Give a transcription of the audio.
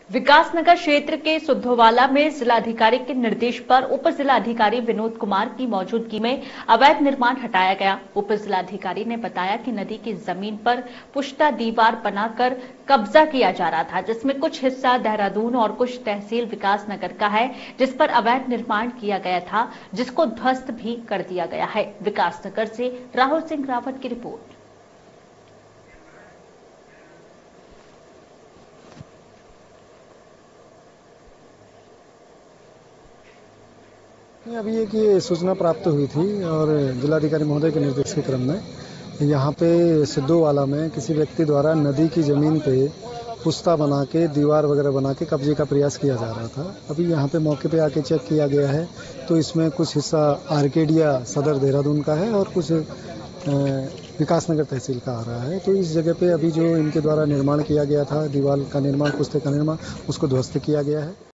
विकासनगर क्षेत्र के सुद्धोवाला में जिलाधिकारी के निर्देश पर उप जिलाधिकारी विनोद कुमार की मौजूदगी में अवैध निर्माण हटाया गया। उप जिलाधिकारी ने बताया कि नदी की जमीन पर पुख्ता दीवार बनाकर कब्जा किया जा रहा था, जिसमें कुछ हिस्सा देहरादून और कुछ तहसील विकासनगर का है, जिस पर अवैध निर्माण किया गया था, जिसको ध्वस्त भी कर दिया गया है। विकासनगर से राहुल सिंह रावत की रिपोर्ट। अभी एक ये सूचना प्राप्त हुई थी और जिलाधिकारी महोदय के निर्देश के क्रम में यहाँ पे सिद्धोवाला में किसी व्यक्ति द्वारा नदी की जमीन पे पुख्ता बना के दीवार वगैरह बना के कब्जे का प्रयास किया जा रहा था। अभी यहाँ पे मौके पे आके चेक किया गया है तो इसमें कुछ हिस्सा आर्केडिया सदर देहरादून का है और कुछ विकासनगर तहसील का आ रहा है। तो इस जगह पे अभी जो इनके द्वारा निर्माण किया गया था, दीवार का निर्माण, पुख्ते का निर्माण, उसको ध्वस्त किया गया है।